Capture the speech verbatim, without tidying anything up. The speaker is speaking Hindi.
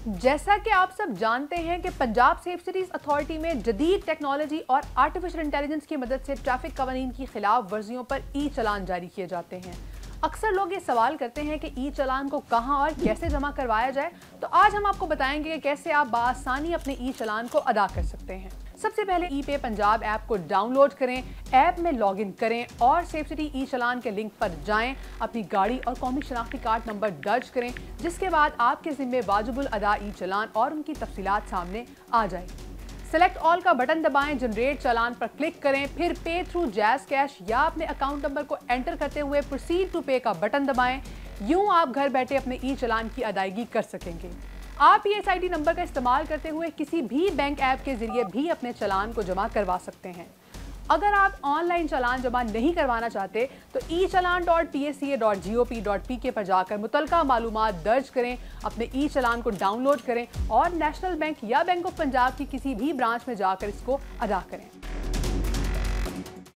जैसा कि आप सब जानते हैं कि पंजाब सेफ सिटीज अथॉरिटी में जदीद टेक्नोलॉजी और आर्टिफिशियल इंटेलिजेंस की मदद से ट्रैफिक कवानीन की खिलाफ वर्जियों पर ई चालान जारी किए जाते हैं। अक्सर लोग ये सवाल करते हैं कि ई चालान को कहां और कैसे जमा करवाया जाए, तो आज हम आपको बताएंगे कि कैसे आप बासानी अपने ई चालान को अदा कर सकते हैं। सबसे पहले ई पे पंजाब ऐप को डाउनलोड करें, ऐप में लॉगिन करें और सेफ सिटी ई चालान के लिंक पर जाएं, अपनी गाड़ी और कौमी शनाख्ती कार्ड नंबर दर्ज करें, जिसके बाद आपके जिम्मे वाजिबुल अदा ई चालान और उनकी तफसीलात सामने आ जाएगी। सेलेक्ट ऑल का बटन दबाएं, जनरेट चालान पर क्लिक करें, फिर पे थ्रू जैज़ कैश या अपने अकाउंट नंबर को एंटर करते हुए प्रोसीड टू पे का बटन दबाएं। यूं आप घर बैठे अपने ई चालान की अदायगी कर सकेंगे। आप E S I D number का इस्तेमाल करते हुए किसी भी बैंक ऐप के जरिए भी अपने चालान को जमा करवा सकते हैं। अगर आप ऑनलाइन चालान जमा नहीं करवाना चाहते तो e challan dot P S C A dot G O P dot P K पर जाकर मुतलका मालूमात दर्ज करें, अपने ई चालान को डाउनलोड करें और नेशनल बैंक या बैंक ऑफ पंजाब की किसी भी ब्रांच में जाकर इसको अदा करें।